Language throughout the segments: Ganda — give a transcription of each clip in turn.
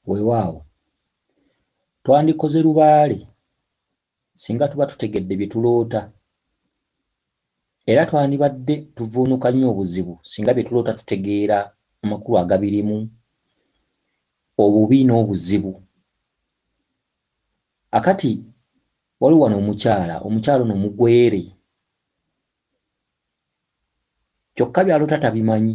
Weewaawo twandikoze lubaale singa tuba tutegedde bye tuloota, era twandibadde tuvuunuka nnyo obuzibu singa bye tuloota tutegeera amakulu agabirimu, obubi n'obuzibu. Akati waliwo wano omukyala ono mugwere, kyokka by'aloota tabimanyi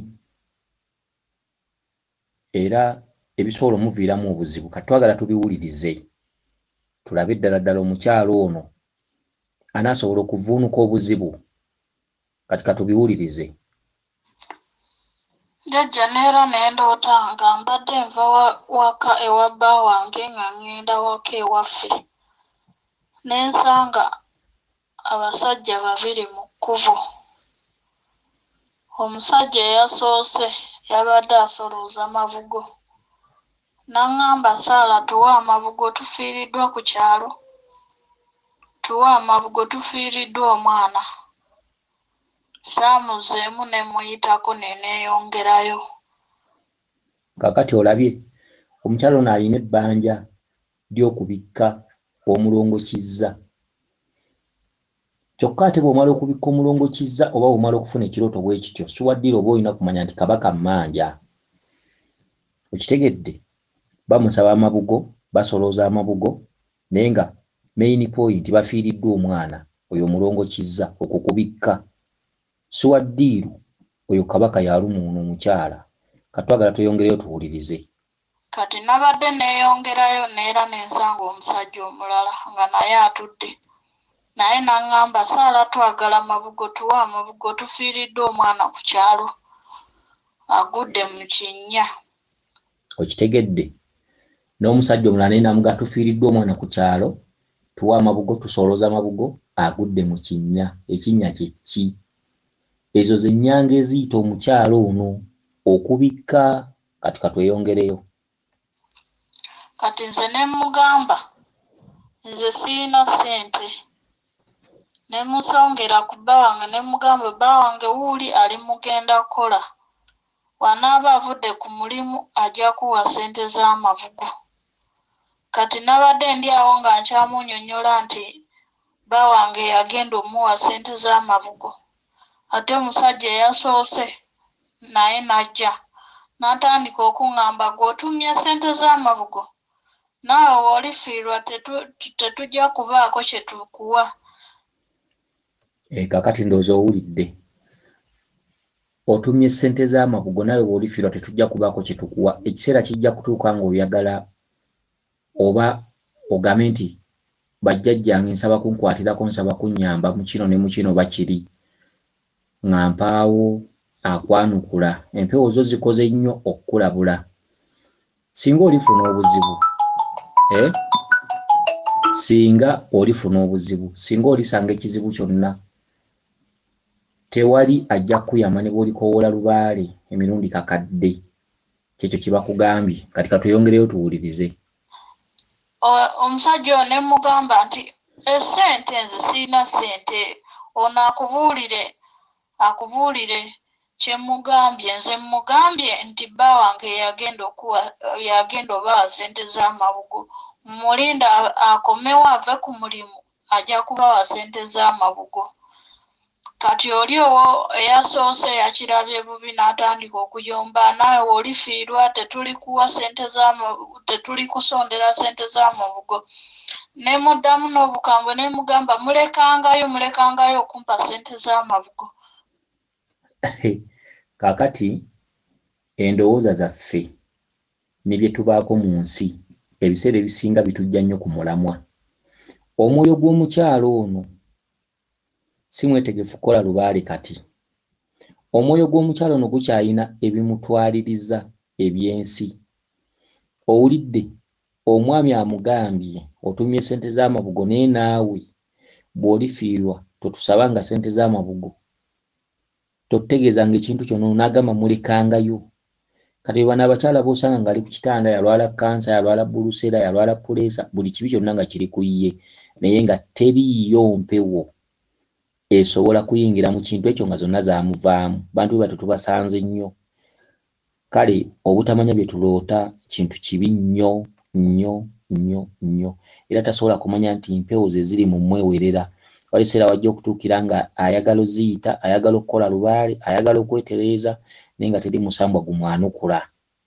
era ebisobola omuviiramu obuzibu. Kati twagala tubiwulirize tulabe ddala ddala omukyala ono anaasobola okuvuunuka obuzibu. Kati katubiwulirize. Jjajja neera ne ndoota nga mbadde nva waka ewa bba wange nga ŋŋenda waka ewaffe, ne nsanga abasajja babiri mu kkubo. Omusajja eyasoose yabadde asolooza mabugo, n'aŋŋamba, Saala, tuwe amabugo tufiiriddwa ku kyalo, tuwe amabugo tufiiriddwa omwana. Saamuzeemu ne muyitako ne neeyongerayo. Kaakati olabye omukyala ono alina ebbanja ly'okubikka omulongo Kizza. Kyokka ate bw'omala okubikka omulongo Kizza oba bw'omala okufuna ekirooto bwe kityo, Suwaddira oba olina kumanya nti Kabaka mmanja. Okitegedde? Bamusaba amabugo, basolooza amabugo, naye nga main point bafiiriddwa omwana oyo omulongo Kizza okwo kubikka. Suwaddiru oyo Kabaka yaluma ono omukyala. Katwagala tweyongereyo tuwulirize. Kati nabadde neeyongerayo neera ne nsanga omusajja omulala nga naye atudde, naye n'aŋŋamba, Saala, twagala mabugo, tuwe amabugo tufiiriddwa omwana ku kyalo, agudde mu kinnya. Okitegedde? N'omusajja omulala naye n'amugamba, tufiiriddwa omwana ku kyalo, tuwe amabugo, tusolooza amabugo, agudde mu kinnya. Ekinnya kye ki? Ezo ze nnyanga eziyita omukyala ono okubikka. Kati katweyongereyo. Kati nze ne mugamba, nze sirina ssente. Ne musongera ku bba wange ne mugamba, bba wange wuuli ali mugenda kukola, bw'anaaba avudde ku mulimu ajja kuwa ssente z'amabugo. Kati nabadde ndi awo nga nkyamunnyonnyola nti bba wange yagenda omuwa ssente z'amabugo. Ate omusajja eyasoose naye n'ajja n'atandika okuŋŋamba, gw'otumye ssente z'amabugo, naawe w'olifiirwa tetujja kubaako kye tukuwa. Kaakati ndowooza owulidde. Otumye ssente z'amabugo, naawe bw'olifiirwa tetujja kubaako kye tukuwa. Ekiseera kijja kutuuka ng'oyagala oba ogambe nti bajjajjange nsaba kunkwatirako, nsaba kunnyamba mu kino ne mu kino bakiri, nga mpaawo akwanukula. Empewo zo zikoze nnyo okukulabula. Singa olifuna obuzibu, singa olifuna obuzibu, singa olisanga ekizibu kyonna, tewali ajja kukuyamba ne bw'olikowoola lubaale emirundi kakadde. Kyekyo kye bakugambye. Kati katweyongereyo tuwulirize. Omusajja ono ne mugamba nti essente, nze sirina ssente, ono akubuulire kye mugambye. Nze mugambye nti bba wange yagenda obawa ssente z'amabugo, mulinda akomewo ave ku mulimu ajja kubawa ssente z'amabugo. Kati oli owo eyasoose yakirabye bubi n'atandika okuyomba, naawe w'olifiirwa tetuli kusondera ssente z'amabugo. Ne muddamu n'obukambwe ne mugamba, mulekangayo okumpa ssente z'amabugo. Kaakati endowooza zaffe ne bye tubaako mu nsi ebiseera ebisinga bitujja nnyo ku mulamwa. Omwoyo gw'omukyala ono si mwetegefu kukola lubaale. Kati omwoyo gw'omukyala ono gukyalina ebimutwaliriza eby'ensi. Owulidde omwami amugambye, otumye ssente z'amabugo, naye naawe bw'olifiirwa totusabanga ssente z'amabugo, totutegeezanga ekintu kyonna, n'agamba mulekangayo. Kati bano abakyala b'osanga ng'ali ku kitanda, yalwala kansa, yalwala bulusera, yalwala puleesa, buli kibi kyonna nga kiri ku ye, naye nga teriiyo mpewo esobola kuyingira mu kintu ekyo nga zonna zaamuvaamu. Bantu be batyo tubasanze nnyo. kale obutamanya bye tuloota kintu kibi nnyo nnyo nnyo nnyo, era tasobola kumanya nti mpewo ze ziri mu mwewerera. Wali ekiseera wajja okutuukira nga ayagala oziyita, ayagala okukola lubaale, ayagala okwetereeza naye nga teri musambwa gumwanukula.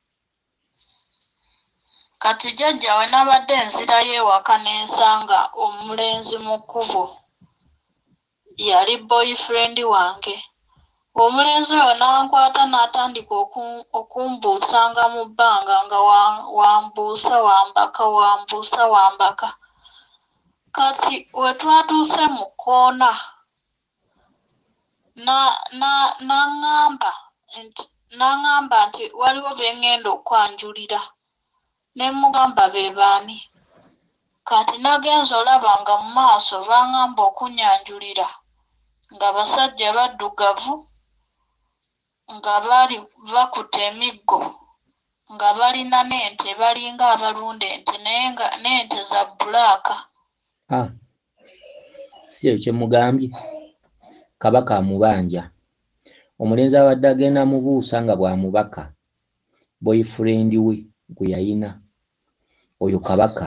Kati jjajja we nabadde nzirayo ewaka n'ensanga omulenzi mu kkubo yali boyfriend wange. Omulenzi oyo n'ankwata n'atandika okumbuusanga mu bbanga nga wambuusa wambaka. Kati we twatuuse mu kkoona n'aŋŋamba nti waliwo bye ŋŋenda okwanjulira. Ne mugamba be baani. Kati nagenza olaba nga mu maaso baŋŋamba okunyanjulira nga basajja baddugavu nga bali bakutte emiggo nga balina n'ente balinga abalunda ente naye nga n'ente za bbulaaka. Si ekyo kye mugambye. Kabaka amubanja. Omulenzi abadde agenda mubuusa nga bw'amubaka boyfriend we gwe yayina. Oyo Kabaka.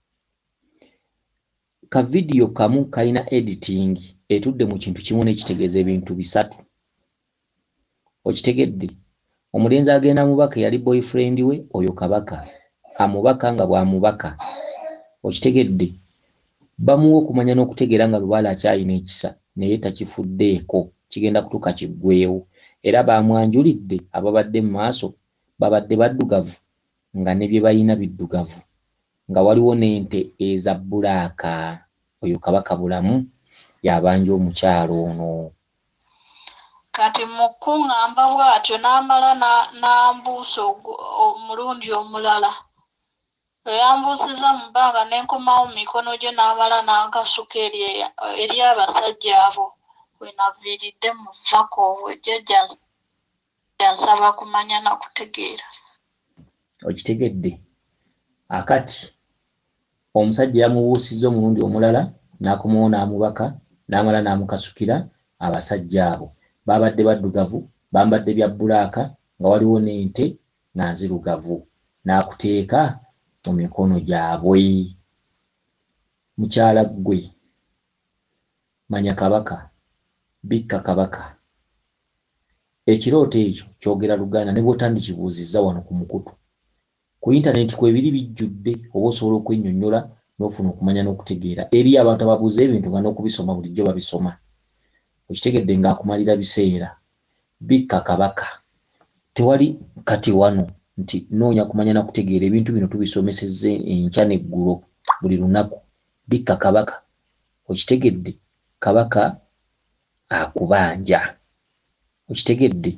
Ka vidiyo kamu kalina editing etudde mu kintu kimu n'ekitegeeza ebintu bisatu. Okitegedde? Omulenzi agenda mubaka yali boyfriend we, oyo Kabaka amubaka nga bw'amubaka. Okitegedde? Bamuwa okumanya n'okutegeera nga lubaale akyalina ekisa naye takifuddeeko, kigenda kutuuka kiggweewo. Era bamwanjulidde ababadde mu maaso babadde baddugavu nga ne bye balina biddugavu, nga waliwo n'ente eza bbulaaka. Oyo Kabaka bulamu yabanja omukyalo ono. Kati mu kuŋŋamba bw'atyo n'amala n'ambuusa omulundi omulala. Lwe yambuusiza mu bbanga ne nkomawo mu mikono gye n'amala n'ankasuka eri abasajja abo we naviiridde mu vako we jjajja yansaba kumanya na kutegeera. Okitegedde? Akati omusajja yamubuusizza omulundi omulala n'akomawo n'amubaka n'amala n'amukasukira abasajja abo. Babadde baddugavu, bambadde bya bbulaaka nga waliwo n'ente nga nzirugavu, n'akuteeka mu mikono gyabwe. Mukyala ggwe manya Kabaka, bikka Kabaka. Ekirooto ekyo kyogera Luganda ne bw'otandikibuuzizza wano ku mukutu. Ku intaneti kwe biri bijjudde, oba osobola okwennyonnyola n'ofuna okumanya n'okutegeera. Eri abantu ababuuza ebintu nga n'okubisoma bulijjo babisoma. Okitegedde ng'akumalira biseera. Bikka Kabaka. Tewali kati wano nti noonya kumanya na kutegeera, ebintu bino tubisomesezza enkya n'eggulo buli lunaku. Bikka Kabaka. Okitegedde? Kabaka akubanja. Okitegedde?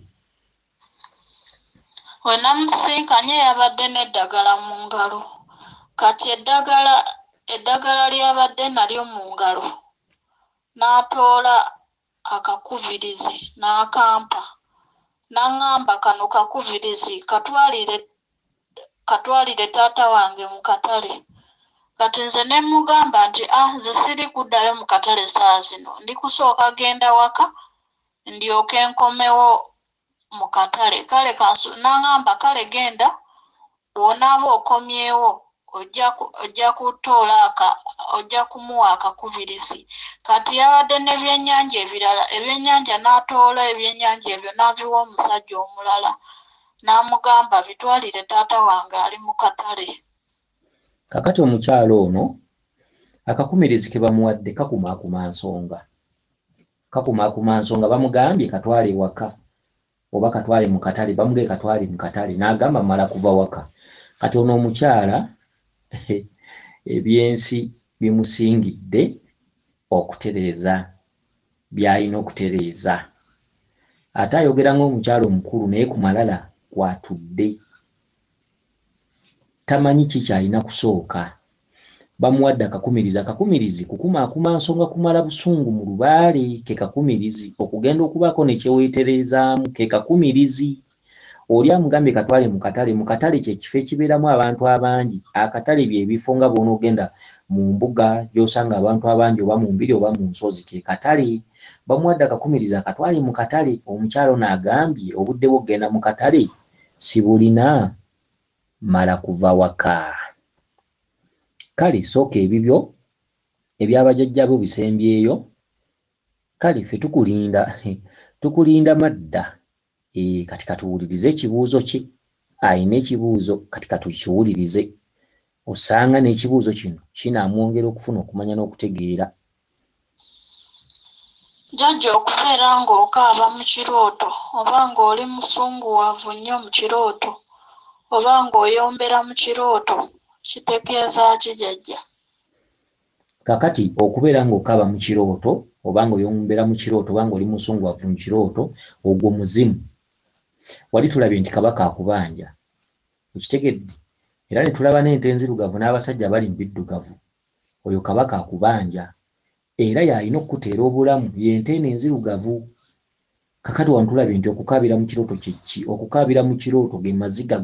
We namusisinkanye yabadde n'eddagala mu ngalo. Kati eddagala lyabadde nalyo mu ngalo n'atoola akakuvirizi n'akampa. N'aŋŋamba kano kakuvirizi katwalire taata wange mu katale. Kati nze ne mugamba nti nze siri kuddayo mu katale saa zino, ndi kusooka genda waka ndyoke nkomewo mu katale. Kale n'aŋŋamba kale genda bw'onaaba okomyewo ojja kumuwa akakuvirizi. Kati yabadde n'ebyennyanja ebirala, ebyennyanja n'atoola ebyennyanja ebyo n'abiwa omusajja omulala n'amugamba bitwalire taata wange ali mu katale. Kakati omukyalo ono akakumirizi ke bamuwadde kakumaakuma nsonga. Kakumaakuma nsonga, bamugambye katwale waka oba katwale mu katale, bamugee katwale mu katale n'agamba mmala kuva waka. Kati ono omukyala ebyensi bimusingidde okutereeza by'alina okutereeza. Ate ayogera ng'omukyalo omukulu naye ku malala kwatudde. Tamanyi ki kyalina kusooka. Bamuwadde akakumirizi. Akakumirizi kukumaakuma nsonga kumala busungu mu lubaale, ke kakumirizi. Okugenda okubaako ne kyeweetereezaamu ke kakumirizi. Oli amugambye katwale mu katale. Mu katale kye kifo ekibeeramu abantu abangi. Akatale bye bifo nga bw'onoogenda mu mbuga gy'osanga abantu abangi oba mu mbiri oba mu nsozi, ke katale. Bamuwadde akakumirizi akatwale mu katale. Omukyalo n'agambye obudde bwo okugenda mu katale sibulina mala kuva waka. Kale sooka ebibyo ebyabajjajjabo bisembyeyo, kale ffe tukulinda madda. Kati katuwulirize ekibuuzo kye. Ayina ekibuuzo kati katukiwulirize. Osanga n'ekibuuzo kino kinamwongera okufuna okumanya n'okutegeera. Jjajja okubeera ng'okaaba mu kirooto oba ng'oli musunguwavu nnyo mu kirooto oba ng'oyombera mu kirooto kitegeeza ki jjajja? Kakati okubeera ng'okaaba mu kirooto oba ng'oyombera mu kirooto oba ng'oli musunguwavu mu kirooto, ogwo muzimu. Wali tulabye nti kabaka akubanja, okitegedde? Era ne tulaba n'ente enzirugavu n'abasajja bali mu biddugavu. Oyo kabaka akubanja era y'alina okukuteera obulamu, y'ente eno enzirugavu. Kakati wano tulabye nti okukaabira mu kirooto kye ki? Okukaabira mu kirooto ge maziga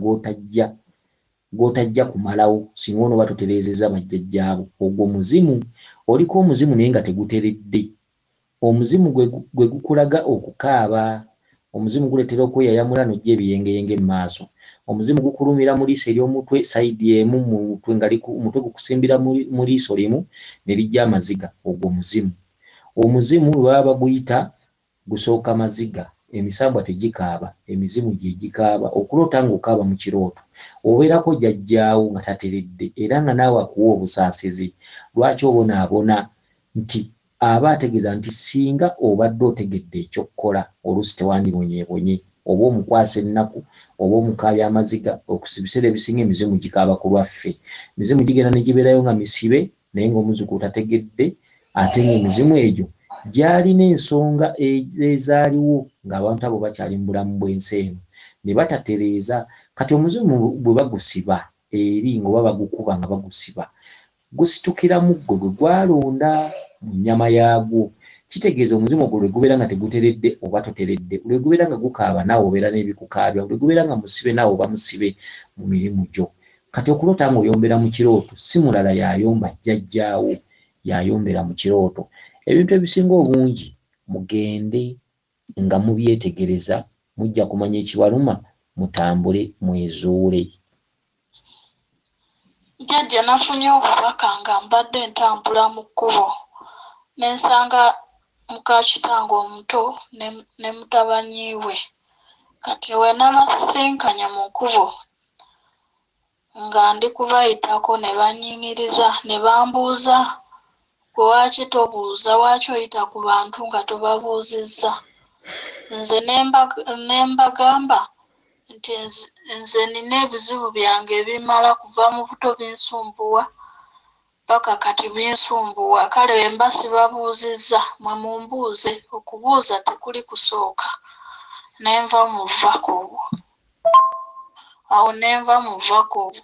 g'otajja kumalawo singa onooba totereezezza bajjajjaabo. Ogwo muzimu. Oliko omuzimu naye nga teguteredde. Omuzimu gwe gukulaga okukaaba. Omuzimu guleetera okweyayamula n'ojja ebiyengeyenge mu maaso. Omuzimu gukulumira mu liiso ery'omutwe sayidi emu mu mutwe nga omutwe gukusimbira mu liiso limu ne lijja amaziga. Ogwo muzimu. Omuzimu bwe baba baguyita gusooka maziga. Emisambwa tegikaaba, emizimu gye gikaaba. Okuloota ng'okaaba mu kirooto obeerako jjajjaawo nga tateredde era nga naawe akuwa obusaasizi. Lwaki obonaabona? Nti aba ategeeza nti singa obadde otegedde ekyokkola oluusi tewandibonyeebonye, oba omukwasa ennaku oba omukaabya amaziga. Ebiseera ebisinga emizimu gikaaba ku lwaffe. Emizimu gigenda ne gibeerayo nga misibe naye ng'omuzzukulu tategedde, ate ng'emizimu egyo gyalina ensonga ezaaliwo ng'abantu abo bakyali mu bulamu bw'ensi eno ne batatereeza. Kati omuzimu bwe bagusiba eri ng'oba bagukuba nga bagusiba, gusitukira muggo gwe gwalonda mu nnyama yaagwo. Kitegeeza omuzimu ogwo lwe gubeera nga teguteredde oba toteredde, lwe gubeera nga gukaaba naawe obeera n'ebikukaabya, lwe gubeera nga musibe naawe oba musibe mu mirimu gyo. Kati okuloota ng'oyombera mu kirooto si mulala yayomba jjajjaawo, yayombera mu kirooto. Ebintu ebisinga obungi mugende nga mubyetegereza, mujja kumanya ekibaluma, mutambule mwezuule. Jjajja nafunye obubaka nga mbadde ntambula mu kkubo ne nsanga muka kitange omuto ne mutabani we. Kati we nabasisinkanye mu kkubo nga ndi kubayitako ne bannyingiriza ne bambuuza, gwe waaki tobuuza, waaki oyita ku bantu nga tobabuuzizza? Nze ne mbagamba nti nze nina ebizibu byange ebimala kuva mu buto binsumbuwa paka kati binsumbuwa. Kale mba sibabuuzizza, mwe mumbuuze. Okubuuza tekuli kusooka. Nenva mu vako obwo. Awo nenva mu vako obwo.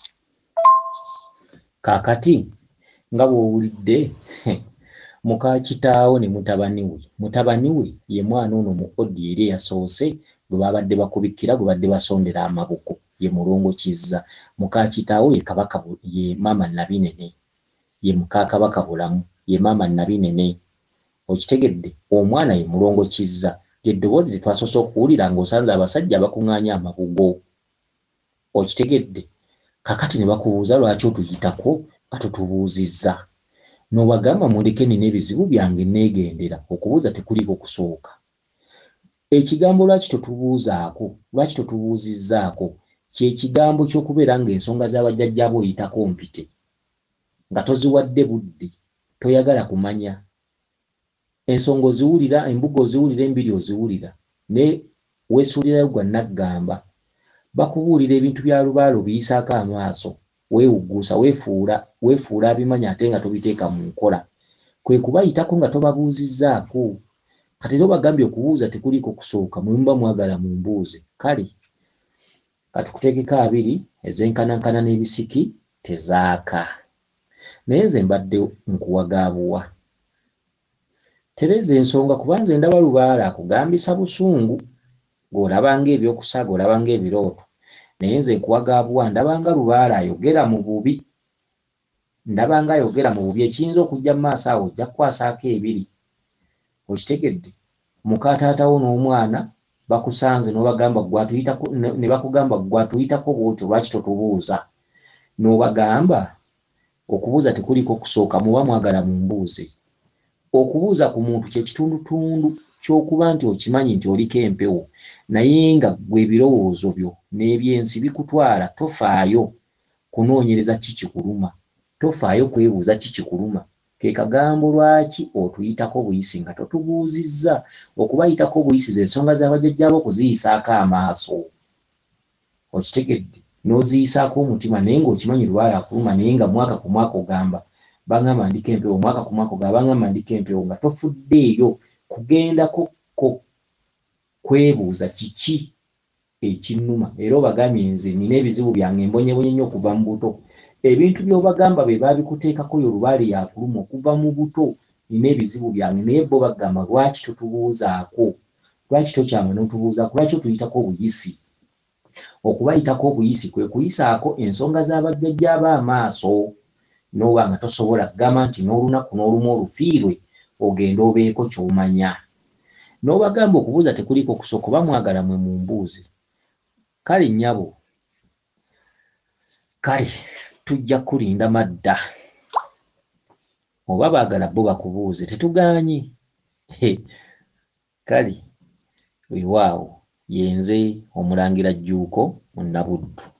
Kaakati nga bw'owulidde muka kitaawo ne mutabani we ye mwana ono mu odi eri eyasoose gwe babadde bakubikkira, gwe badde basondera amaboko, ye mulongo Kizza. Muka kitaawo ye kabaka, ye maama Nabinene, ye muka kabaka Bulamu, ye maama Nabinene. Okitegedde? Omwana ye mulongo Kizza. Eddoboozi tetwasoose okuwulira ng'osanze abasajja bakuŋŋaanya amabugo. Okitegedde? Kakati ne bakubuuza lwaki otuyitako nga totubuuzizza. N'obagamba muleke nina ebizibu byange neegendera. Okubuuza tekuliko kusooka. Ekigambo lwaki totubuuzizzaako kye kigambo ky'okubeera ng'ensonga z'abajjajjaabo oyitako mpite, nga toziwadde budde, toyagala kumanya. Ensonga oziwulira, embuga oziwulira, embiri oziwulira, ne weesuulirayo gwa naggamba. Bakubuulira ebintu bya lubaalo biyisaako amaaso, weewugguusa, weefuula abimanya ate nga tobiteeka mu nkola. Kwe kubayitako nga tobabuuzizzaako. Kati era obagambye okubuuza tekuliko kusooka, mwe muba mwagala mumbuuze. Kale katukuteekeko abiri ez'enkanankana n'ebisiki tezaaka. Naye nze mbadde nkuwagaabuwa. Tereeza ensonga kuba nze ndaba lubaala akugambisa busungu, ng'olabanga ebyokusaaga, olabanga ebirooto. Naye nze nkuwagaabuwa, ndabanga lubaala ayogera mu bubi. Ndabanga ayogera mu bubi, ekiyinza okujja mu maaso awo ojja kukwasaako ebiri. Okitegedde? Muka taatawo n'omwana bakusanze n'obagamba gwatuyitako ne bakugamba gwatuyitako bwotyo lwaki totubuuza n'obagamba okubuuza tekuliko kusooka muba mwagala mumbuuze. Okubuuza ku muntu kye kitundutundu ky'okuba nti okimanyi nti oliko empewo naye nga gwe ebirowoozo byo n'ebyensi bikutwala, tofaayo kunoonyereza kikikuluma, tofaayo kwebuuza kikikuluma. Ke kagambo lwaki otuyitako buyisi nga totubuuzizza. Okubayitako buyisi ze ensonga z'abajjajjaabo okuziyisaako amaaso, okitegedde, n'oziyisaako omutima naye ng'okimanyi lwali akuluma naye nga mwaka ku mwaka ogamba bangamba ndiko empewo, mwaka ku mwaka ogamba bangamba ndiko empewo, nga tofuddeeyo kugendako kwebuuza kiki ekinnuma. Era obagambye nze nina ebizibu byange embonyebonye nnyo okuva mu buto. Ebintu by'obagamba be baabikuteekako yo lubaali yakuluma okuva mu buto, nina ebizibu byange, naye bo bagamba lwaki totubuuzaako, lwaki tokyama n'otubuuzaako, lwaki otuyitako obuyisi. Okubayitako obuyisi kwe kuyisaako ensonga z'abajjajjaabo amaaso, n'oba nga tosobola kugamba nti n'olunaku n'olumu olufiirwe ogenda obeeko ky'omanya. N'obagamba okubuuza tekuliko kusooka oba mwagala mwe mumbuuze. Kale nnyabo, kale tujja kulinda madda oba baagala bo bakubuuze, tetugaanye. Kale weewaawo, yenze Omulangira Jjuuko mu Nnabuddu.